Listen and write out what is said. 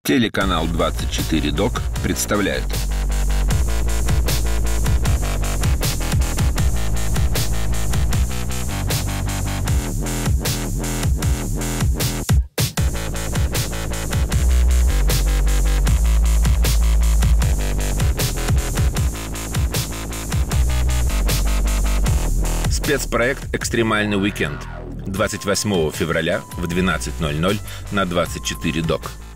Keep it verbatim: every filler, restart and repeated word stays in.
Телеканал двадцать четыре Док представляет. Спецпроект «Экстремальный уикенд» двадцать восьмого февраля в двенадцать ноль ноль на двадцать четыре Док.